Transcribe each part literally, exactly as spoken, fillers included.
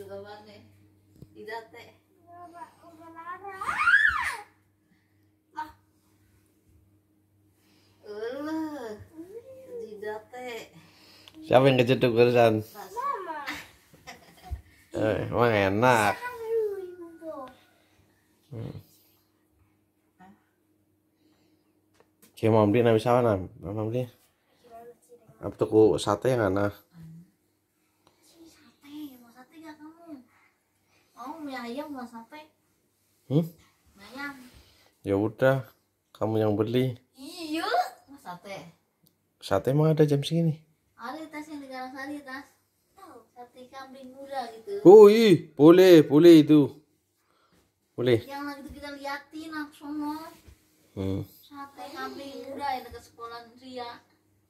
babane. Tidak teh. Ah. Uh. Tidak teh. Siapa yang kejeduk barusan? Mama. Eh, emang enak. Hmm. Kayak mau beli nabi sawan nam, mau beli. Apa tuku sate yang ana? Sate, mau sate gak kamu? Mau mie ayam mau sate? Hmm? Mie ayam. Ya udah, kamu yang beli. Iya, mau sate. Sate emang ada jam segini? Ada tas yang di Karangsari tas. Tahu, sate kambing muda gitu. Oh iya, boleh, boleh itu. Boleh. Yang lagi itu kita liatin aku sono. Hmm. Sate kambing muda yang dekat sekolah Ria.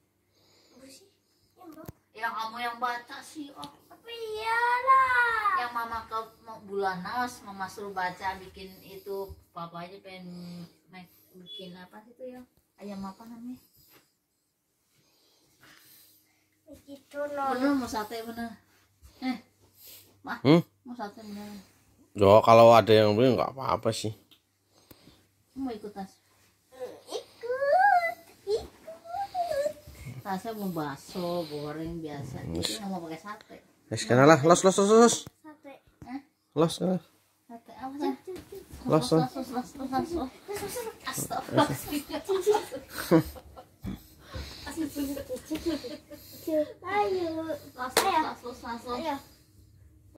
Yang kamu yang baca sih, oh. Tapi iyalah. Yang mama ke Bulanas, mama suruh baca bikin itu, papa aja pengen bikin apa sih itu ya? Ayam apa namanya? Begitu loh. Bener mau sate bener. Eh, mah, Hmm? mau sate bener. Ya kalau ada yang beli nggak apa-apa sih. Mau ikut tas? Tasnya mau bakso, goreng biasa. Itu nggak mau pakai sate. Ya sekarang lah, los los los los. Sate. Eh? Los kan. Sate apa sih? Los los. Los los los los los. Astagfirullah. Ayo. Los los los los los.